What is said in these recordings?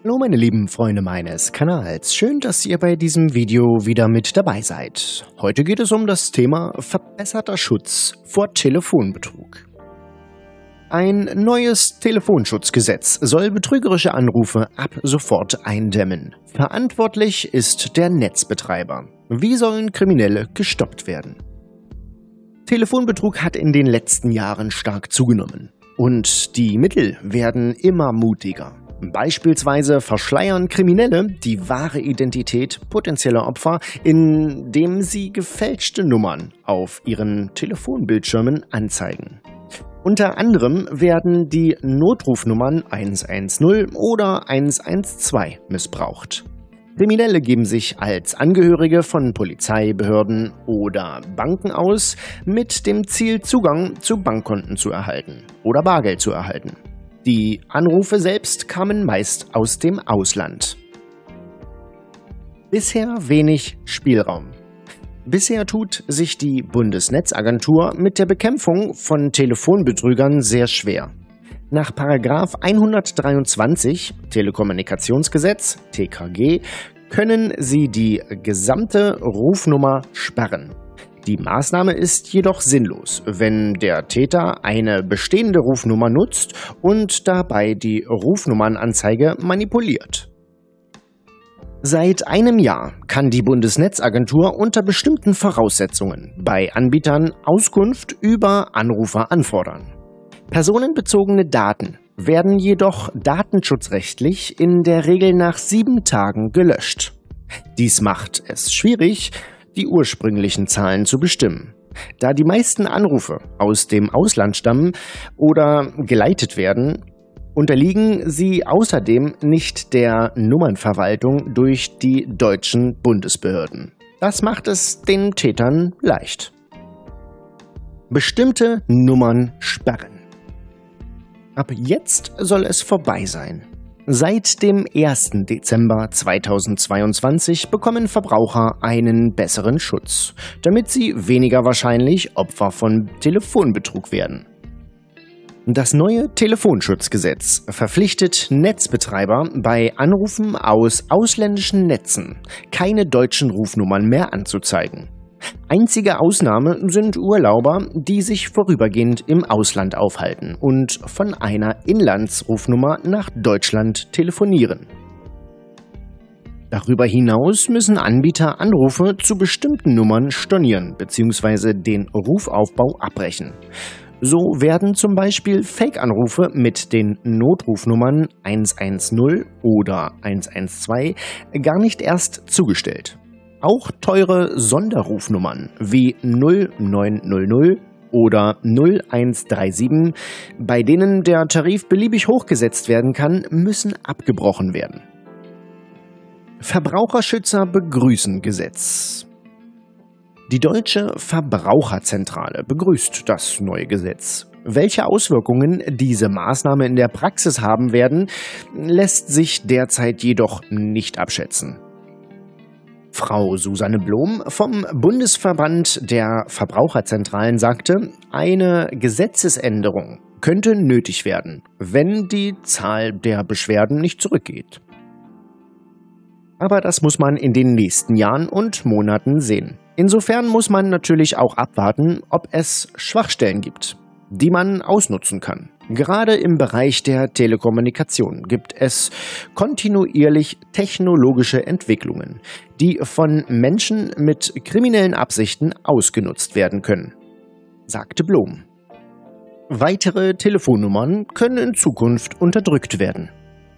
Hallo meine lieben Freunde meines Kanals, schön, dass ihr bei diesem Video wieder mit dabei seid. Heute geht es um das Thema verbesserter Schutz vor Telefonbetrug. Ein neues Telefonschutzgesetz soll betrügerische Anrufe ab sofort eindämmen. Verantwortlich ist der Netzbetreiber. Wie sollen Kriminelle gestoppt werden? Telefonbetrug hat in den letzten Jahren stark zugenommen. Und die Mittel werden immer mutiger. Beispielsweise verschleiern Kriminelle die wahre Identität potenzieller Opfer, indem sie gefälschte Nummern auf ihren Telefonbildschirmen anzeigen. Unter anderem werden die Notrufnummern 110 oder 112 missbraucht. Kriminelle geben sich als Angehörige von Polizeibehörden oder Banken aus, mit dem Ziel, Zugang zu Bankkonten zu erhalten oder Bargeld zu erhalten. Die Anrufe selbst kamen meist aus dem Ausland. Bisher wenig Spielraum. Bisher tut sich die Bundesnetzagentur mit der Bekämpfung von Telefonbetrügern sehr schwer. Nach § 123 Telekommunikationsgesetz (TKG) können sie die gesamte Rufnummer sperren. Die Maßnahme ist jedoch sinnlos, wenn der Täter eine bestehende Rufnummer nutzt und dabei die Rufnummernanzeige manipuliert. Seit einem Jahr kann die Bundesnetzagentur unter bestimmten Voraussetzungen bei Anbietern Auskunft über Anrufer anfordern. Personenbezogene Daten werden jedoch datenschutzrechtlich in der Regel nach 7 Tagen gelöscht. Dies macht es schwierig, die ursprünglichen Zahlen zu bestimmen. Da die meisten Anrufe aus dem Ausland stammen oder geleitet werden, unterliegen sie außerdem nicht der Nummernverwaltung durch die deutschen Bundesbehörden. Das macht es den Tätern leicht. Bestimmte Nummern sperren. Ab jetzt soll es vorbei sein. Seit dem 1. Dezember 2022 bekommen Verbraucher einen besseren Schutz, damit sie weniger wahrscheinlich Opfer von Telefonbetrug werden. Das neue Telefonschutzgesetz verpflichtet Netzbetreiber bei Anrufen aus ausländischen Netzen, keine deutschen Rufnummern mehr anzuzeigen. Einzige Ausnahme sind Urlauber, die sich vorübergehend im Ausland aufhalten und von einer Inlandsrufnummer nach Deutschland telefonieren. Darüber hinaus müssen Anbieter Anrufe zu bestimmten Nummern stornieren bzw. den Rufaufbau abbrechen. So werden zum Beispiel Fake-Anrufe mit den Notrufnummern 110 oder 112 gar nicht erst zugestellt. Auch teure Sonderrufnummern wie 0900 oder 0137, bei denen der Tarif beliebig hochgesetzt werden kann, müssen abgebrochen werden. Verbraucherschützer begrüßen Gesetz. Die Deutsche Verbraucherzentrale begrüßt das neue Gesetz. Welche Auswirkungen diese Maßnahme in der Praxis haben werden, lässt sich derzeit jedoch nicht abschätzen. Frau Susanne Blom vom Bundesverband der Verbraucherzentralen sagte, eine Gesetzesänderung könnte nötig werden, wenn die Zahl der Beschwerden nicht zurückgeht. Aber das muss man in den nächsten Jahren und Monaten sehen. Insofern muss man natürlich auch abwarten, ob es Schwachstellen gibt, die man ausnutzen kann. Gerade im Bereich der Telekommunikation gibt es kontinuierlich technologische Entwicklungen, die von Menschen mit kriminellen Absichten ausgenutzt werden können, sagte Blom. Weitere Telefonnummern können in Zukunft unterdrückt werden.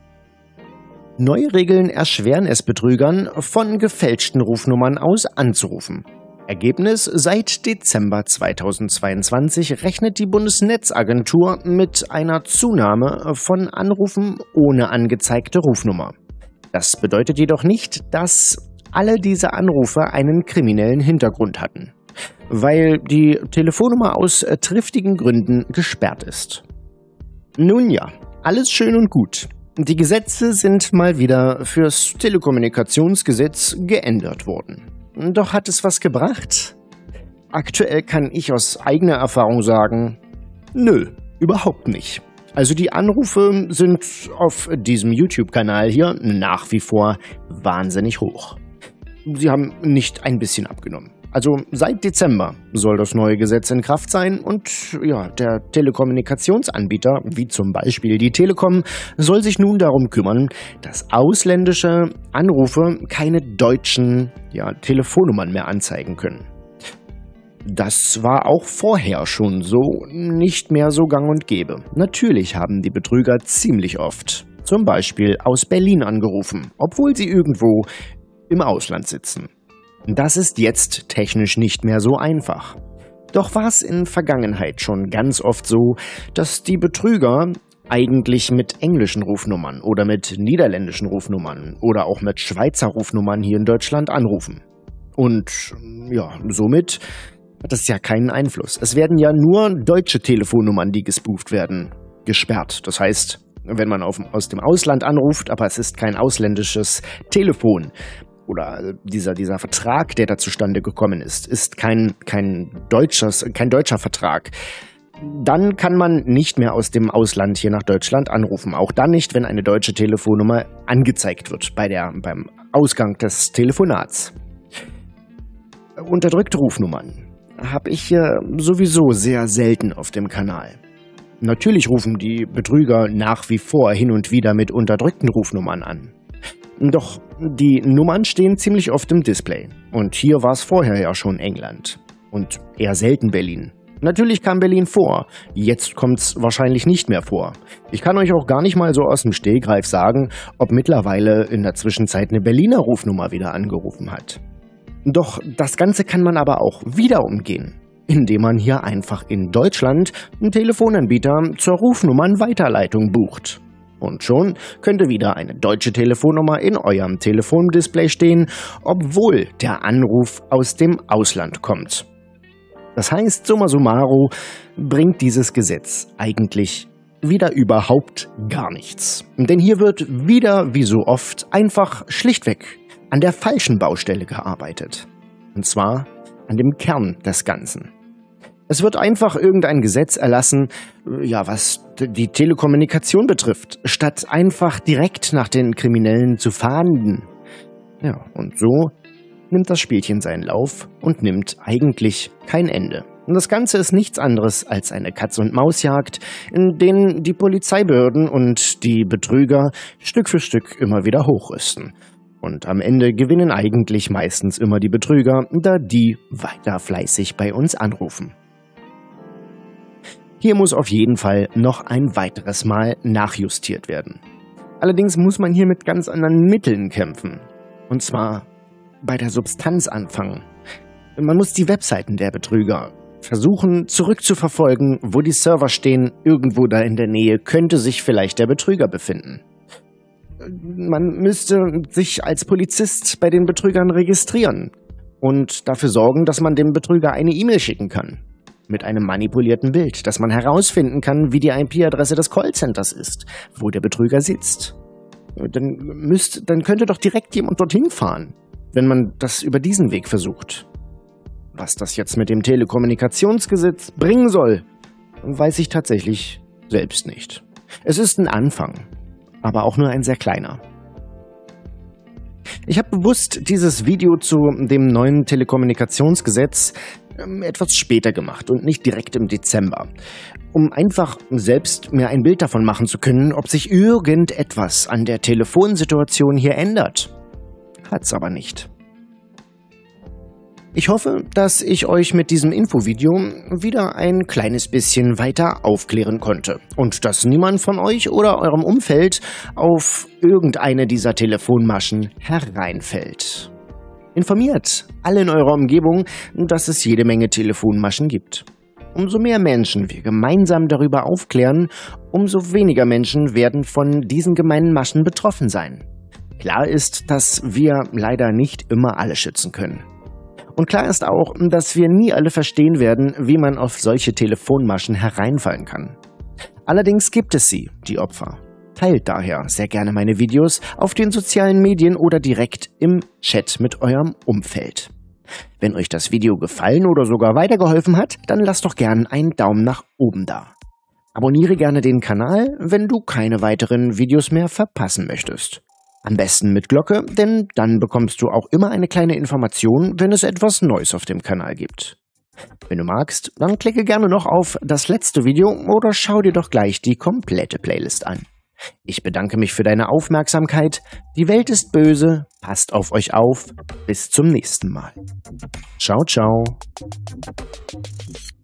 Neue Regeln erschweren es Betrügern, von gefälschten Rufnummern aus anzurufen. Ergebnis: Seit Dezember 2022 rechnet die Bundesnetzagentur mit einer Zunahme von Anrufen ohne angezeigte Rufnummer. Das bedeutet jedoch nicht, dass alle diese Anrufe einen kriminellen Hintergrund hatten, weil die Telefonnummer aus triftigen Gründen gesperrt ist. Nun ja, alles schön und gut. Die Gesetze sind mal wieder fürs Telekommunikationsgesetz geändert worden. Doch hat es was gebracht? Aktuell kann ich aus eigener Erfahrung sagen, nö, überhaupt nicht. Also die Anrufe sind auf diesem YouTube-Kanal hier nach wie vor wahnsinnig hoch. Sie haben nicht ein bisschen abgenommen. Also seit Dezember soll das neue Gesetz in Kraft sein und ja, der Telekommunikationsanbieter, wie zum Beispiel die Telekom, soll sich nun darum kümmern, dass ausländische Anrufe keine deutschen Telefonnummern mehr anzeigen können. Das war auch vorher schon so, nicht mehr so gang und gäbe. Natürlich haben die Betrüger ziemlich oft, zum Beispiel aus Berlin angerufen, obwohl sie irgendwo im Ausland sitzen. Das ist jetzt technisch nicht mehr so einfach. Doch war es in Vergangenheit schon ganz oft so, dass die Betrüger eigentlich mit englischen Rufnummern oder mit niederländischen Rufnummern oder auch mit Schweizer Rufnummern hier in Deutschland anrufen. Und ja, somit hat es ja keinen Einfluss. Es werden ja nur deutsche Telefonnummern, die gespooft werden, gesperrt. Das heißt, wenn man aus dem Ausland anruft, aber es ist kein ausländisches Telefon, oder dieser Vertrag, der da zustande gekommen ist kein deutscher Vertrag, dann kann man nicht mehr aus dem Ausland hier nach Deutschland anrufen. Auch dann nicht, wenn eine deutsche Telefonnummer angezeigt wird beim Ausgang des Telefonats. Unterdrückte Rufnummern habe ich hier sowieso sehr selten auf dem Kanal. Natürlich rufen die Betrüger nach wie vor hin und wieder mit unterdrückten Rufnummern an. Doch die Nummern stehen ziemlich oft im Display. Und hier war es vorher ja schon England. Und eher selten Berlin. Natürlich kam Berlin vor. Jetzt kommt es wahrscheinlich nicht mehr vor. Ich kann euch auch gar nicht mal so aus dem Stegreif sagen, ob mittlerweile in der Zwischenzeit eine Berliner Rufnummer wieder angerufen hat. Doch das Ganze kann man aber auch wieder umgehen, indem man hier einfach in Deutschland einen Telefonanbieter zur Rufnummernweiterleitung bucht. Und schon könnte wieder eine deutsche Telefonnummer in eurem Telefondisplay stehen, obwohl der Anruf aus dem Ausland kommt. Das heißt, summa summarum bringt dieses Gesetz eigentlich wieder überhaupt gar nichts. Denn hier wird wieder, wie so oft, einfach schlichtweg an der falschen Baustelle gearbeitet. Und zwar an dem Kern des Ganzen. Es wird einfach irgendein Gesetz erlassen, was die Telekommunikation betrifft, statt einfach direkt nach den Kriminellen zu fahnden. Ja, und so nimmt das Spielchen seinen Lauf und nimmt eigentlich kein Ende. Und das Ganze ist nichts anderes als eine Katz-und-Maus-Jagd, in denen die Polizeibehörden und die Betrüger Stück für Stück immer wieder hochrüsten. Und am Ende gewinnen eigentlich meistens immer die Betrüger, da die weiter fleißig bei uns anrufen. Hier muss auf jeden Fall noch ein weiteres Mal nachjustiert werden. Allerdings muss man hier mit ganz anderen Mitteln kämpfen. Und zwar bei der Substanz anfangen. Man muss die Webseiten der Betrüger versuchen zurückzuverfolgen, wo die Server stehen. Irgendwo da in der Nähe könnte sich vielleicht der Betrüger befinden. Man müsste sich als Polizist bei den Betrügern registrieren und dafür sorgen, dass man dem Betrüger eine E-Mail schicken kann. Mit einem manipulierten Bild, dass man herausfinden kann, wie die IP-Adresse des Callcenters ist, wo der Betrüger sitzt. Dann könnte doch direkt jemand dorthin fahren, wenn man das über diesen Weg versucht. Was das jetzt mit dem Telekommunikationsgesetz bringen soll, weiß ich tatsächlich selbst nicht. Es ist ein Anfang, aber auch nur ein sehr kleiner. Ich habe bewusst dieses Video zu dem neuen Telekommunikationsgesetz etwas später gemacht und nicht direkt im Dezember, um einfach selbst mir ein Bild davon machen zu können, ob sich irgendetwas an der Telefonsituation hier ändert. Hat's aber nicht. Ich hoffe, dass ich euch mit diesem Infovideo wieder ein kleines bisschen weiter aufklären konnte und dass niemand von euch oder eurem Umfeld auf irgendeine dieser Telefonmaschen hereinfällt. Informiert alle in eurer Umgebung, dass es jede Menge Telefonmaschen gibt. Umso mehr Menschen wir gemeinsam darüber aufklären, umso weniger Menschen werden von diesen gemeinen Maschen betroffen sein. Klar ist, dass wir leider nicht immer alle schützen können. Und klar ist auch, dass wir nie alle verstehen werden, wie man auf solche Telefonmaschen hereinfallen kann. Allerdings gibt es sie, die Opfer. Teilt daher sehr gerne meine Videos auf den sozialen Medien oder direkt im Chat mit eurem Umfeld. Wenn euch das Video gefallen oder sogar weitergeholfen hat, dann lasst doch gerne einen Daumen nach oben da. Abonniere gerne den Kanal, wenn du keine weiteren Videos mehr verpassen möchtest. Am besten mit Glocke, denn dann bekommst du auch immer eine kleine Information, wenn es etwas Neues auf dem Kanal gibt. Wenn du magst, dann klicke gerne noch auf das letzte Video oder schau dir doch gleich die komplette Playlist an. Ich bedanke mich für deine Aufmerksamkeit. Die Welt ist böse, passt auf euch auf. Bis zum nächsten Mal. Ciao, ciao.